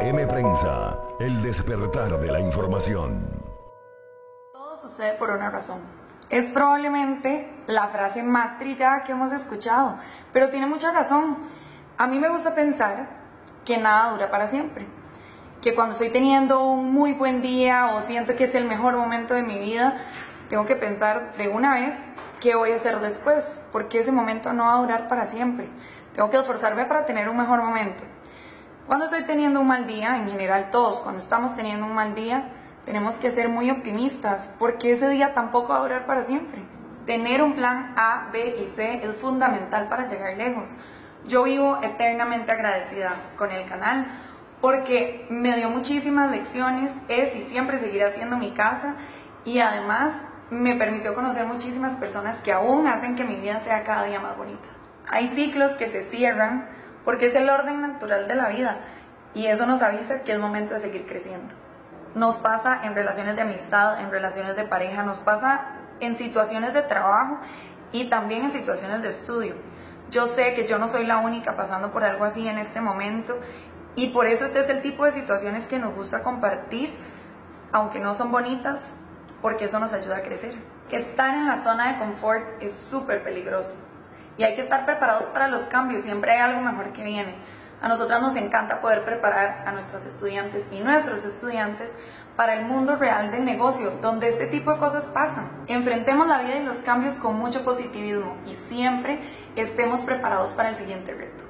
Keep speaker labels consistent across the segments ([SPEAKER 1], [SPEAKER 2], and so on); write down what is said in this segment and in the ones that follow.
[SPEAKER 1] CM Prensa, el despertar de la información.
[SPEAKER 2] Todo sucede por una razón. Es probablemente la frase más trillada que hemos escuchado, pero tiene mucha razón. A mí me gusta pensar que nada dura para siempre, que cuando estoy teniendo un muy buen día o siento que es el mejor momento de mi vida, tengo que pensar de una vez qué voy a hacer después, porque ese momento no va a durar para siempre. Tengo que esforzarme para tener un mejor momento. Cuando estoy teniendo un mal día, en general todos, cuando estamos teniendo un mal día, tenemos que ser muy optimistas, porque ese día tampoco va a durar para siempre. Tener un plan A, B y C es fundamental para llegar lejos. Yo vivo eternamente agradecida con el canal, porque me dio muchísimas lecciones, es y siempre seguirá siendo mi casa, y además me permitió conocer muchísimas personas que aún hacen que mi vida sea cada día más bonita. Hay ciclos que se cierran porque es el orden natural de la vida, y eso nos avisa que es momento de seguir creciendo. Nos pasa en relaciones de amistad, en relaciones de pareja, nos pasa en situaciones de trabajo y también en situaciones de estudio. Yo sé que yo no soy la única pasando por algo así en este momento, y por eso este es el tipo de situaciones que nos gusta compartir, aunque no son bonitas, porque eso nos ayuda a crecer. Estar en la zona de confort es súper peligroso y hay que estar preparados para los cambios, siempre hay algo mejor que viene. A nosotras nos encanta poder preparar a nuestros estudiantes y nuestros estudiantes para el mundo real del negocio, donde este tipo de cosas pasan. Enfrentemos la vida y los cambios con mucho positivismo y siempre estemos preparados para el siguiente reto.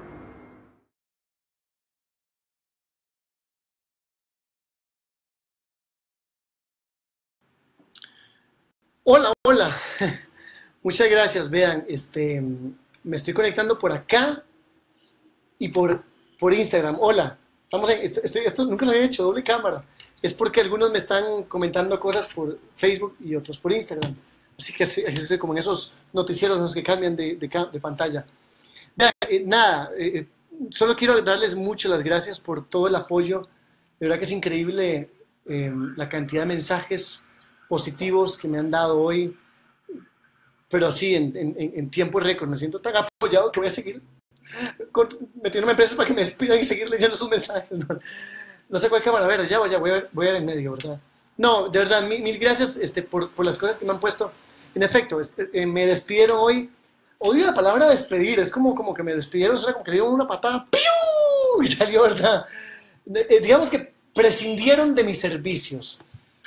[SPEAKER 3] Hola, hola. Muchas gracias. Vean, me estoy conectando por acá y por Instagram. Hola. Esto nunca lo había hecho, doble cámara. Es porque algunos me están comentando cosas por Facebook y otros por Instagram. Así que estoy como en esos noticieros en los que cambian de pantalla. Vean, solo quiero darles muchas las gracias por todo el apoyo. De verdad que es increíble la cantidad de mensajes positivos que me han dado hoy, pero así en tiempo récord. Me siento tan apoyado que voy a seguir metiéndome en empresas para que me despidan y seguir leyendo sus mensajes. No sé cuál cámara, a ver, ya voy a ver en medio, ¿verdad? No, de verdad, mil gracias por las cosas que me han puesto. En efecto, me despidieron hoy. Odio la palabra despedir, es como que me despidieron, suena como que le dieron una patada, ¡piu! Y salió, ¿verdad? Digamos que prescindieron de mis servicios.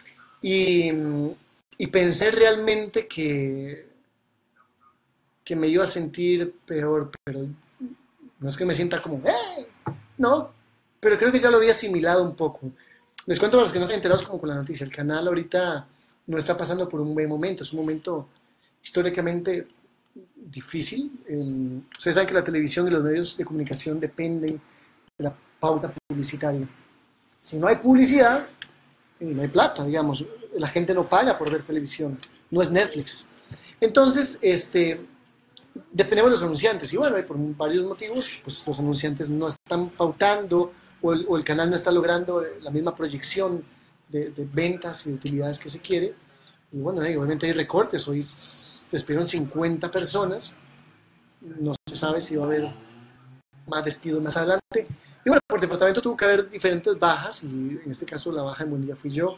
[SPEAKER 3] Y pensé realmente que me iba a sentir peor, pero no es que me sienta como, ¡eh! No, pero creo que ya lo había asimilado un poco. Les cuento a los que no están enterados como con la noticia, el canal ahorita no está pasando por un buen momento, es un momento históricamente difícil. Ustedes saben que la televisión y los medios de comunicación dependen de la pauta publicitaria. Si no hay publicidad, no hay plata, digamos, la gente no paga por ver televisión, no es Netflix. Entonces, dependemos de los anunciantes, y bueno, por varios motivos, pues los anunciantes no están pautando, o el canal no está logrando la misma proyección de ventas y de utilidades que se quiere, y bueno, obviamente hay recortes, hoy despidieron 50 personas, no se sabe si va a haber más despidos más adelante, y bueno, por departamento tuvo que haber diferentes bajas, y en este caso la baja en buen día fui yo,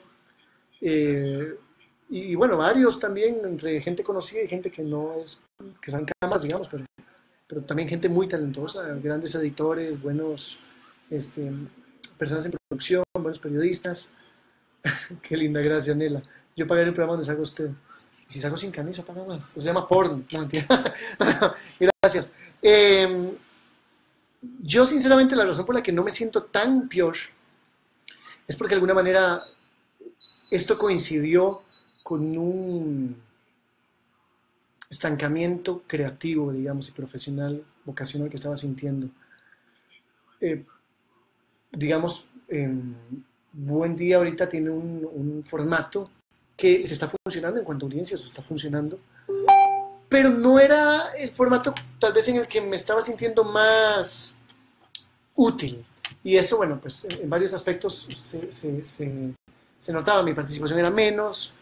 [SPEAKER 3] y bueno, varios también, entre gente conocida y gente que no es, que están cámaras, digamos, pero también gente muy talentosa, grandes editores, buenos, personas en producción, buenos periodistas. Qué linda, gracias, Nela. Yo pagaré el programa donde salga usted. Y si salgo sin camisa, paga más. Eso se llama porno. No, mentira. Gracias. Yo, sinceramente, la razón por la que no me siento tan peor es porque de alguna manera esto coincidió con un estancamiento creativo, digamos, y profesional, vocacional que estaba sintiendo. Digamos, Buen Día ahorita tiene un formato que se está funcionando en cuanto a audiencia, se está funcionando, pero no era el formato tal vez en el que me estaba sintiendo más útil. Y eso, bueno, pues en varios aspectos se notaba, mi participación era menos,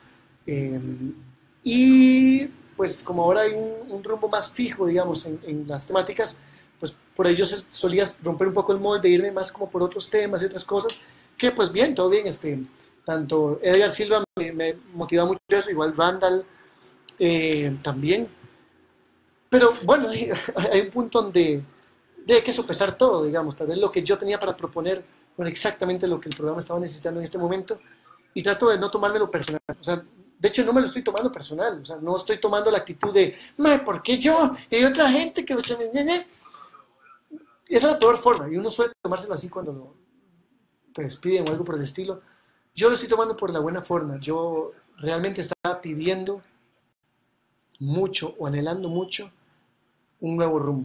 [SPEAKER 3] y pues como ahora hay un rumbo más fijo, digamos, en las temáticas, pues por ahí yo solía romper un poco el molde, irme más como por otros temas y otras cosas, que pues bien, todo bien, tanto Edgar Silva me motiva mucho eso, igual Randall también, pero bueno, hay un punto donde hay que sopesar todo, digamos, tal vez lo que yo tenía para proponer no era exactamente lo que el programa estaba necesitando en este momento, y trato de no tomármelo personal, o sea, de hecho no me lo estoy tomando personal, o sea, no estoy tomando la actitud de, ¿por qué yo? Y hay otra gente que se me... Esa es la peor forma, y uno suele tomárselo así cuando lo despiden o algo por el estilo. Yo lo estoy tomando por la buena forma, yo realmente estaba pidiendo mucho o anhelando mucho un nuevo rumbo.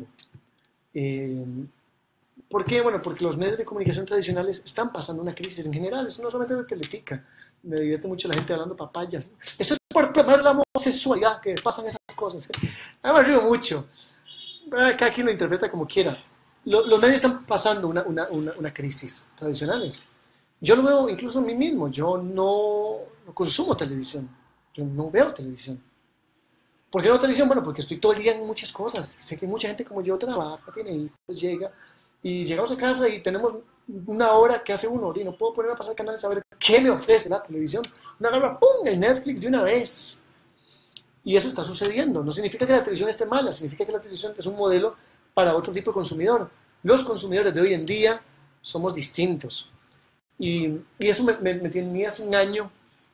[SPEAKER 3] ¿Por qué? Bueno, porque los medios de comunicación tradicionales están pasando una crisis en general, eso no solamente de Teletica, me divierte mucho la gente hablando papaya. Eso es por promover la homosexualidad que pasan esas cosas. Me río mucho. Cada quien lo interpreta como quiera. Los medios están pasando una crisis tradicionales. Yo lo veo incluso en mí mismo. Yo no consumo televisión. Yo no veo televisión. ¿Por qué no televisión? Bueno, porque estoy todo el día en muchas cosas. Sé que mucha gente como yo trabaja, tiene hijos, llega, y llegamos a casa y tenemos una hora que hace uno, y no puedo poner a pasar el canal y saber qué me ofrece la televisión. Una agarra, ¡pum!, en Netflix de una vez. Y eso está sucediendo. No significa que la televisión esté mala, significa que la televisión es un modelo para otro tipo de consumidor. Los consumidores de hoy en día somos distintos. Y eso me tenía hace un año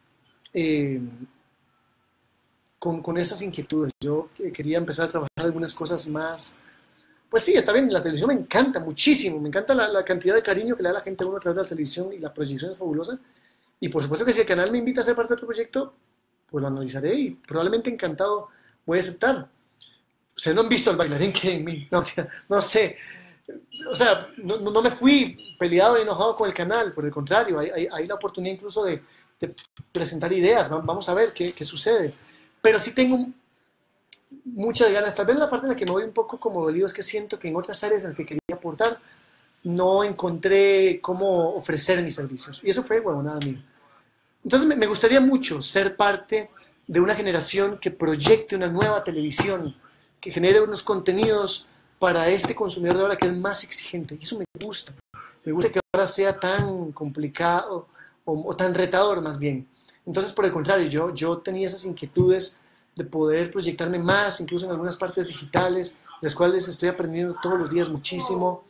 [SPEAKER 3] con esas inquietudes. Yo quería empezar a trabajar algunas cosas más. Pues sí, está bien, la televisión me encanta muchísimo, me encanta la cantidad de cariño que le da la gente a uno a través de la televisión y la proyección es fabulosa. Y por supuesto que si el canal me invita a ser parte de otro proyecto, pues lo analizaré y probablemente encantado voy a aceptar. Ustedes no han visto al bailarín que en mí, no sé. O sea, no me fui peleado ni enojado con el canal, por el contrario, hay la oportunidad incluso de presentar ideas, vamos a ver qué sucede. Pero sí tengo muchas ganas, tal vez la parte en la que me voy un poco como dolido es que siento que en otras áreas en las que quería aportar no encontré cómo ofrecer mis servicios. Y eso fue huevonada mía. Entonces me gustaría mucho ser parte de una generación que proyecte una nueva televisión, que genere unos contenidos para este consumidor de ahora que es más exigente. Y eso me gusta. Me gusta que ahora sea tan complicado o tan retador más bien. Entonces, por el contrario, yo tenía esas inquietudes de poder proyectarme más, incluso en algunas partes digitales, las cuales estoy aprendiendo todos los días muchísimo.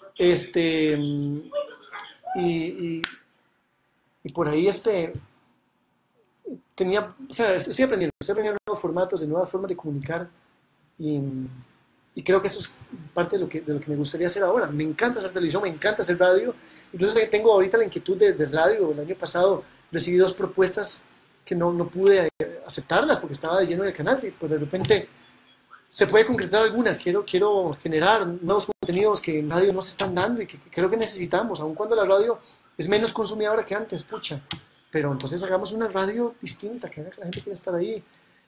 [SPEAKER 3] Y por ahí estoy aprendiendo nuevos formatos, de nuevas formas de comunicar y creo que eso es parte de lo que me gustaría hacer ahora. Me encanta hacer televisión, me encanta hacer radio, incluso tengo ahorita la inquietud de radio. El año pasado recibí 2 propuestas que no pude aceptarlas porque estaba de lleno en el canal y pues de repente se puede concretar algunas. Quiero generar nuevos contenidos que en radio no se están dando y que creo que necesitamos, aun cuando la radio es menos consumidora que antes, pucha. Pero entonces hagamos una radio distinta, que haga que la gente quiera estar ahí.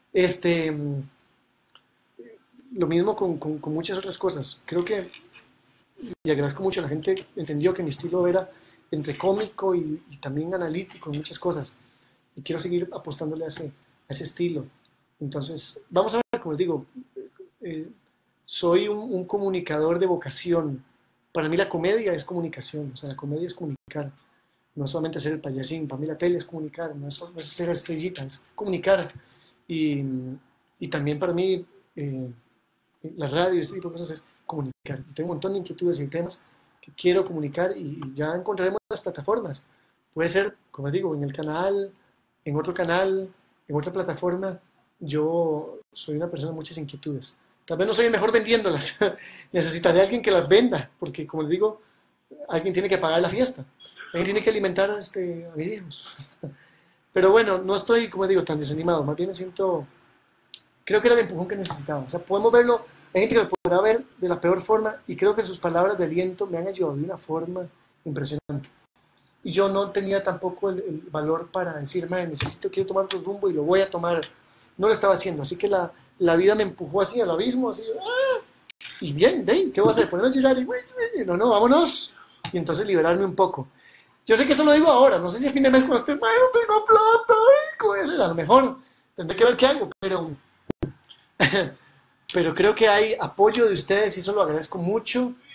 [SPEAKER 3] Lo mismo con muchas otras cosas. Creo que, y agradezco mucho, la gente entendió que mi estilo era entre cómico y también analítico en muchas cosas. Y quiero seguir apostándole a ese estilo. Entonces, vamos a ver, como les digo, soy un comunicador de vocación. Para mí la comedia es comunicación, o sea, la comedia es comunicar. No es solamente ser el payasín, para mí la tele es comunicar, no es ser estrellita, es comunicar. Y también para mí la radio y este tipo de cosas es comunicar. Y tengo un montón de inquietudes y temas que quiero comunicar y ya encontraremos las plataformas. Puede ser, como digo, en el canal, en otro canal, en otra plataforma. Yo soy una persona de muchas inquietudes. Tal vez no soy el mejor vendiéndolas. Necesitaré a alguien que las venda, porque como les digo, alguien tiene que pagar la fiesta. Alguien tiene que alimentar a mis hijos. Pero bueno, no estoy, como digo, tan desanimado. Más bien me siento... Creo que era el empujón que necesitaba. O sea, podemos verlo... Hay gente que lo podrá ver de la peor forma y creo que sus palabras de aliento me han ayudado de una forma impresionante. Y yo no tenía tampoco el valor para decir, quiero tomar otro rumbo y lo voy a tomar. No lo estaba haciendo. Así que la vida me empujó así al abismo, así. ¡Ah! Y bien, ¿qué voy a hacer? Ponerme a llorar y no, vámonos. Y entonces liberarme un poco. Yo sé que eso lo digo ahora. No sé si a fin de mes con no tengo plata. ¿Cómo voy a hacer? A lo mejor tendré que ver qué hago, pero creo que hay apoyo de ustedes y eso lo agradezco mucho.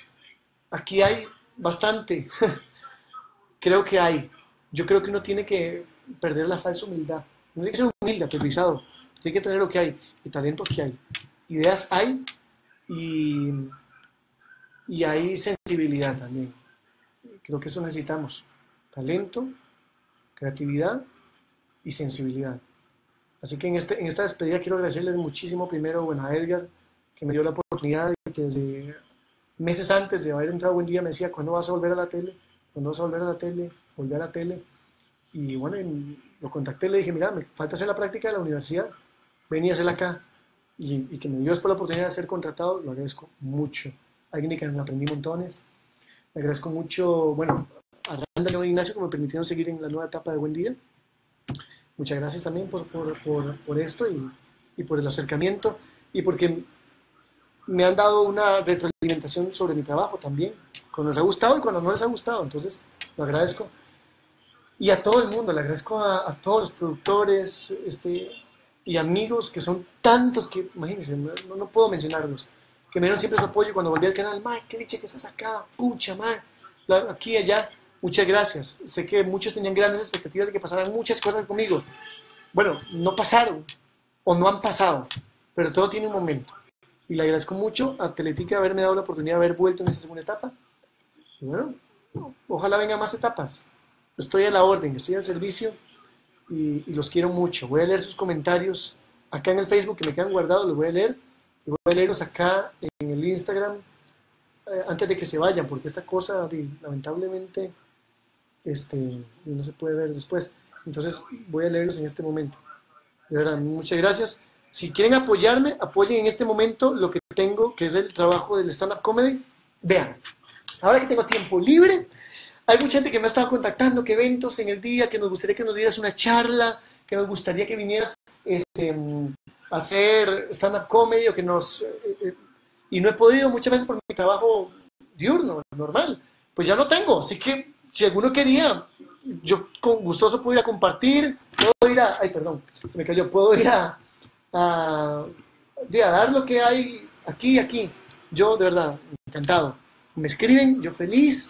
[SPEAKER 3] aquí hay bastante. Creo que hay. Yo creo que uno tiene que perder la falsa humildad. No tiene que ser humilde, aterrizado. Tiene que tener lo que hay. Y talento que hay. Ideas hay. Y, y hay sensibilidad también. Creo que eso necesitamos. Talento, creatividad y sensibilidad. Así que en esta despedida quiero agradecerles muchísimo primero, bueno, a Edgar, que me dio la oportunidad y que desde meses antes de haber entrado Buen Día me decía, ¿cuándo vas a volver a la tele? ¿Cuándo vas a volver a la tele? Volví a la tele. Y bueno, lo contacté, le dije, mira, me falta hacer la práctica de la universidad, vení a hacerla acá. Y que me dio después la oportunidad de ser contratado, lo agradezco mucho. Alguien de que me aprendí montones. Le agradezco mucho, bueno, a Randall y Ignacio que me permitieron seguir en la nueva etapa de Buen Día. Muchas gracias también por esto y por el acercamiento y porque me han dado una retroalimentación sobre mi trabajo también, cuando les ha gustado y cuando no les ha gustado, entonces lo agradezco. Y a todo el mundo, le agradezco a todos los productores y amigos que son tantos que, imagínense, no puedo mencionarlos, que me dieron siempre su apoyo cuando volví al canal. Mae, qué dicha que estás acá, pucha, mae, aquí y allá. Muchas gracias. Sé que muchos tenían grandes expectativas de que pasaran muchas cosas conmigo. Bueno, no pasaron o no han pasado, pero todo tiene un momento. Y le agradezco mucho a Teletica haberme dado la oportunidad de haber vuelto en esta segunda etapa. Y bueno, ojalá vengan más etapas. Estoy a la orden, estoy al servicio y los quiero mucho. Voy a leer sus comentarios acá en el Facebook que me quedan guardados, los voy a leer. Y voy a leerlos acá en el Instagram antes de que se vayan, porque esta cosa, lamentablemente, no se puede ver después. Entonces voy a leerlos en este momento. De verdad, muchas gracias. Si quieren apoyarme, apoyen en este momento lo que tengo, que es el trabajo del stand-up comedy. Vean, ahora que tengo tiempo libre, hay mucha gente que me ha estado contactando, que eventos en el día, que nos gustaría que nos dieras una charla, que nos gustaría que vinieras a hacer stand-up comedy, o que y no he podido muchas veces por mi trabajo diurno, normal. Pues ya no tengo, así que si alguno quería, yo con gustoso puedo ir a compartir, puedo ir a, ay perdón, se me cayó, puedo ir a dar lo que hay aquí y aquí. Yo de verdad, encantado. Me escriben, yo feliz,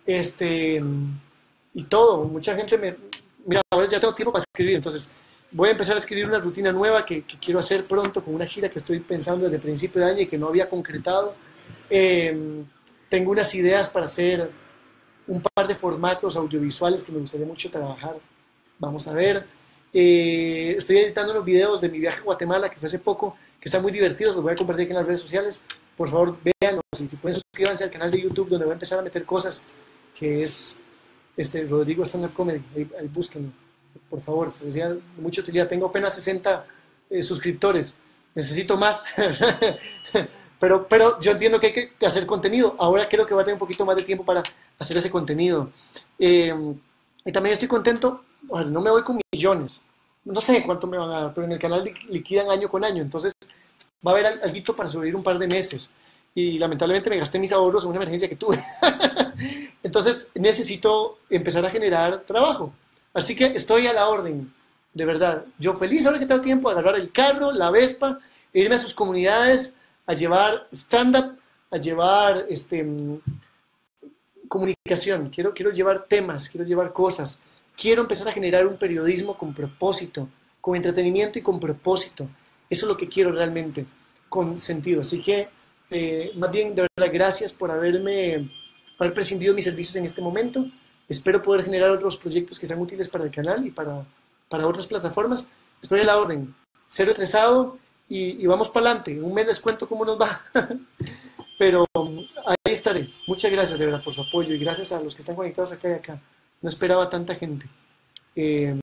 [SPEAKER 3] y todo. Mucha gente mira, ahora ya tengo tiempo para escribir, entonces voy a empezar a escribir una rutina nueva que quiero hacer pronto con una gira que estoy pensando desde el principio de año y que no había concretado. Tengo unas ideas para hacer un par de formatos audiovisuales que me gustaría mucho trabajar. Vamos a ver. Estoy editando unos videos de mi viaje a Guatemala que fue hace poco, que están muy divertidos, los voy a compartir aquí en las redes sociales. Por favor, véanlos y si pueden suscríbanse al canal de YouTube donde voy a empezar a meter cosas, que es Rodrigo Stand Up Comedy. Ahí búsquenlo, por favor, sería de mucha utilidad. Tengo apenas 60 suscriptores, necesito más. Pero yo entiendo que hay que hacer contenido. Ahora creo que va a tener un poquito más de tiempo para hacer ese contenido. Y también estoy contento, bueno, no me voy con millones, no sé cuánto me van a dar, pero en el canal liquidan año con año, entonces va a haber algo para sobrevivir un par de meses. Y lamentablemente me gasté mis ahorros en una emergencia que tuve. Entonces necesito empezar a generar trabajo. Así que estoy a la orden, de verdad. Yo feliz ahora que tengo tiempo de agarrar el carro, la Vespa, e irme a sus comunidades, a llevar stand-up, a llevar comunicación. Quiero llevar temas, quiero llevar cosas. Quiero empezar a generar un periodismo con propósito, con entretenimiento y con propósito. Eso es lo que quiero realmente, con sentido. Así que, más bien, de verdad, gracias por haber prescindido de mis servicios en este momento. Espero poder generar otros proyectos que sean útiles para el canal y para otras plataformas. Estoy a la orden, cero estresado y vamos para adelante. En un mes les cuento cómo nos va. Pero ahí estaré. Muchas gracias de verdad por su apoyo y gracias a los que están conectados acá y acá. No esperaba tanta gente.